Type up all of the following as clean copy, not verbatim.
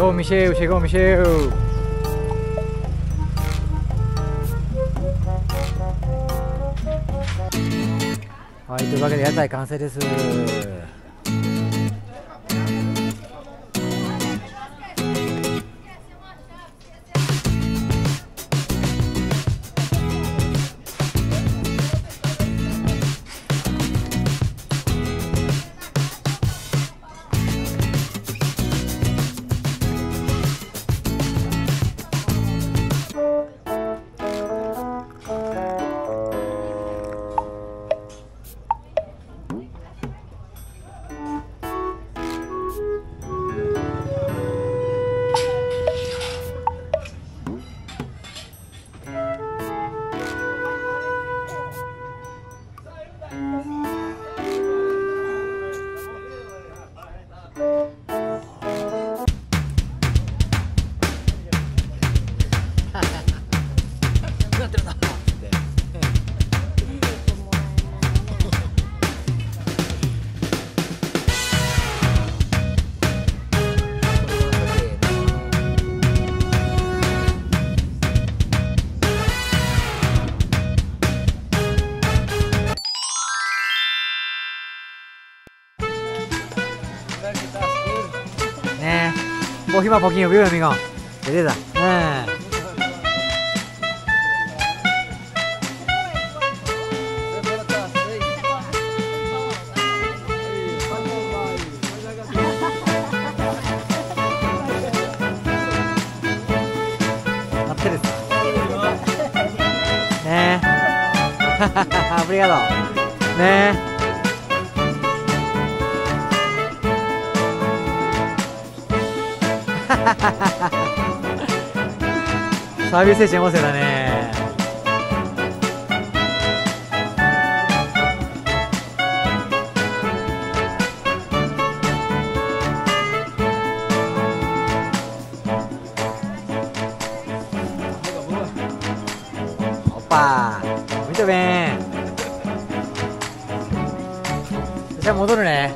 Chegou o Michel, chegou o Michel.はい、というわけで屋台完成です。네, 뭐 희망 버킹 왜 이거? 되다. 네. 네. 오브리가도. 네.サービス精神旺盛だね。オッパー見てべん。じゃあ戻るね。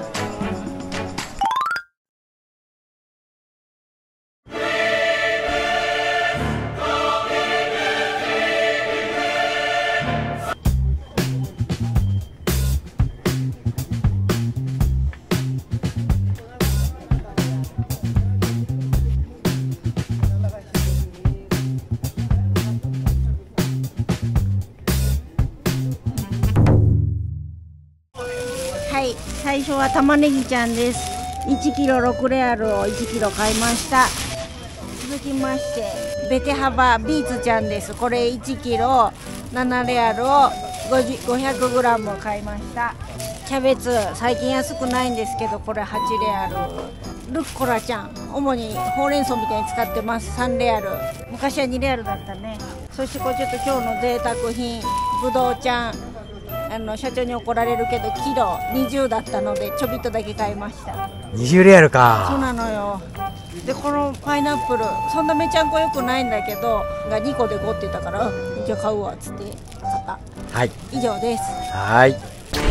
はい、最初は玉ねぎちゃんです。1キロ6レアルを1キロ買いました。続きましてベテハバビーツちゃんです。これ1キロ7レアルを500グラム買いました。キャベツ最近安くないんですけど、これ8レアル。ルッコラちゃん、主にほうれん草みたいに使ってます。3レアル。昔は2レアルだったね。そしてこれちょっと今日の贅沢品、ぶどうちゃん、社長に怒られるけどキロ20だったのでちょびっとだけ買いました。 20レアルか。 そうなのよ。でこのパイナップルそんなめちゃんこよくないんだけどが2個で5って言ったから、じゃあ買うわっつって買った。 はい、 以上です。 はい。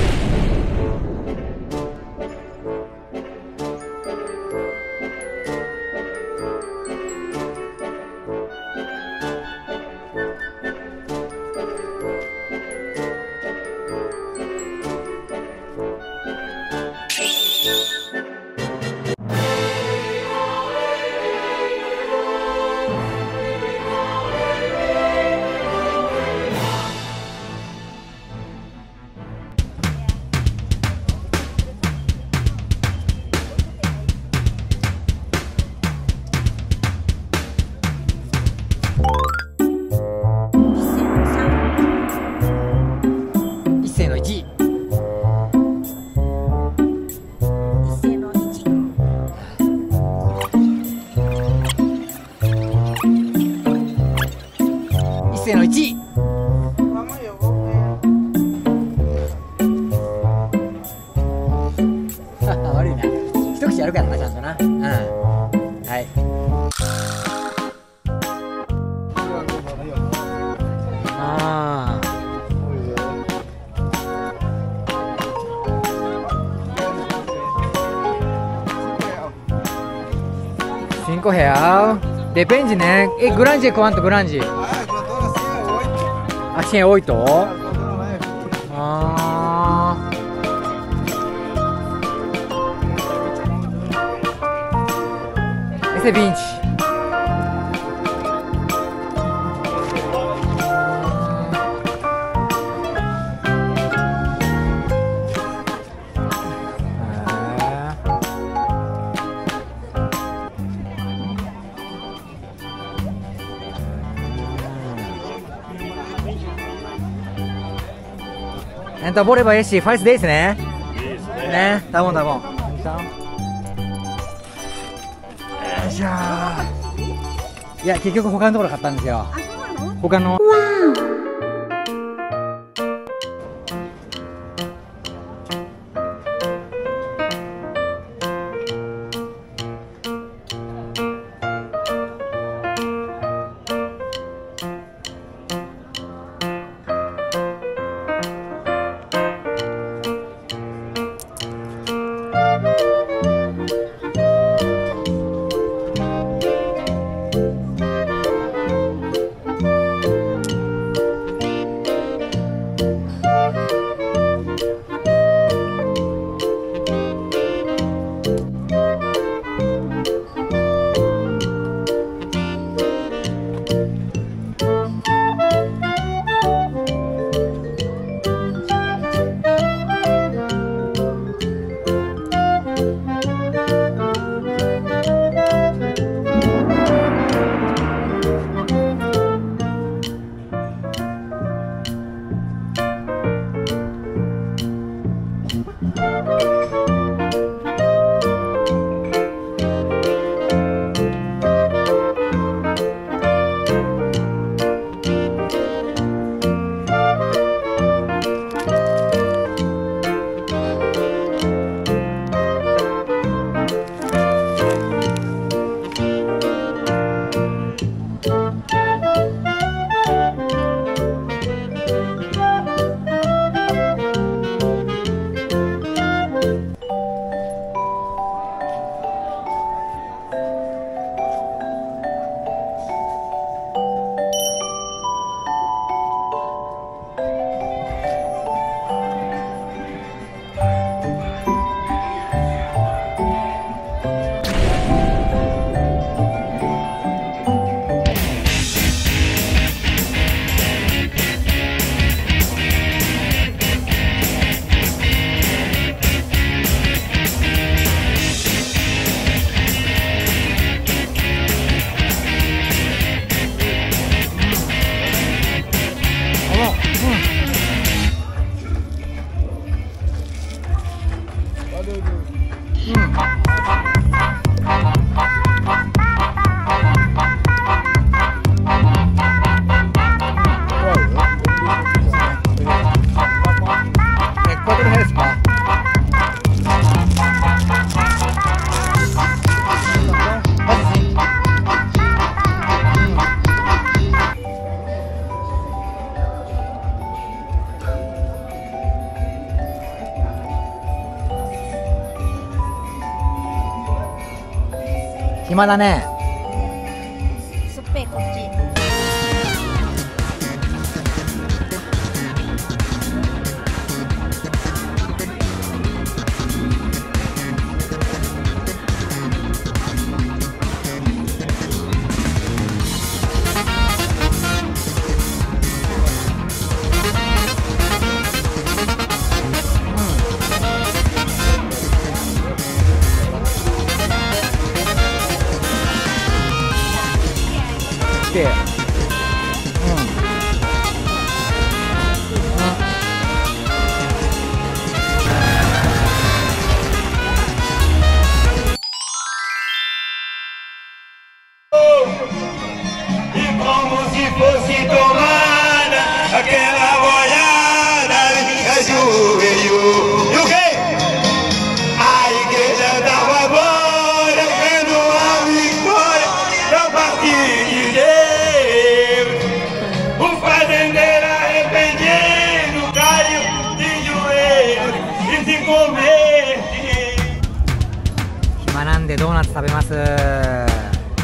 せーの1。悪いな、一口やるからな、ちゃんとな。うん、はい。ああ、1000 5 real. Depende, né? E grande é quanto? Grande? Assim é 8? Ah. Esse é 20. Então, bora esse faz desse, né? Isso, né? Né? Tá bom, tá bom. Então. Já. いや、結局他のところ買ったんですよ。 あ、そうなの？ 他の。暇だね。 すっぺこっち。 で、 E como se fosse tomada aquela boiada me ajoelhou. E o quê? A igreja dava glória, vendo a vitória da partir de Deus. O fazendeiro arrependido caiu de joelhos e se converte. 暇なんでドーナツ食べます。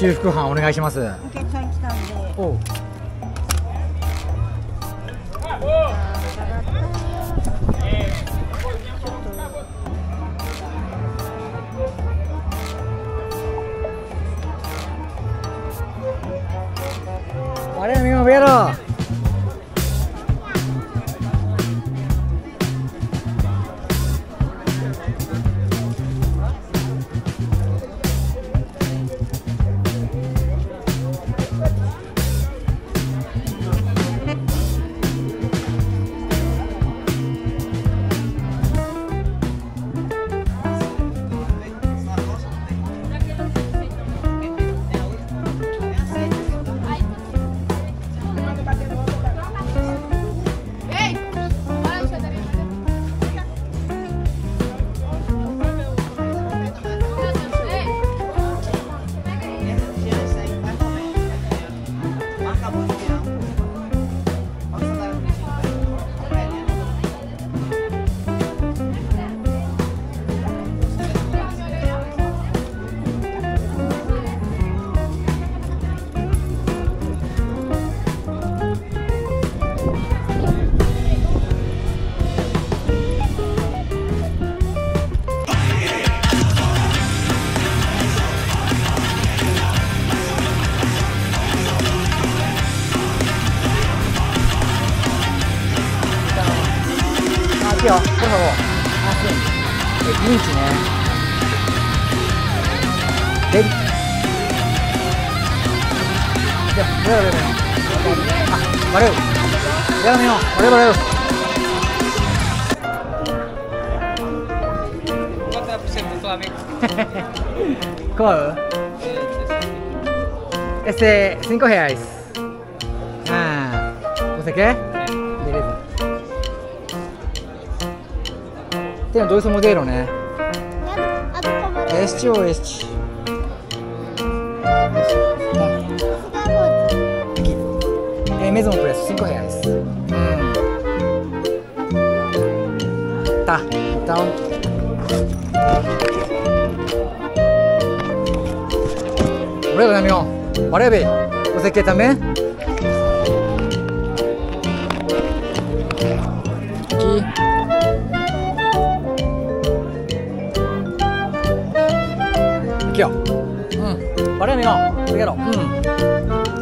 修復班お願いします。 お客さん来たんで。 おう。Vale, amigo, véalo. Aquí, por favor. Así. El pinche, ¿eh? Ven. Ya, veo. Ah, Mareo. Ya, mío. Mareo. ¿Cuánto presenta tu amigo? ¿Cómo? 5 reais. Ah, ¿você quer? Beleza. Tem dois modelos, né? Este ou este? Aqui. É o mesmo preço, 5 reais. Tá, então. Obrigado, amigo. Olha bem. Você quer também? Aqui. Aqui, ó. Valeu, amigão. Obrigado.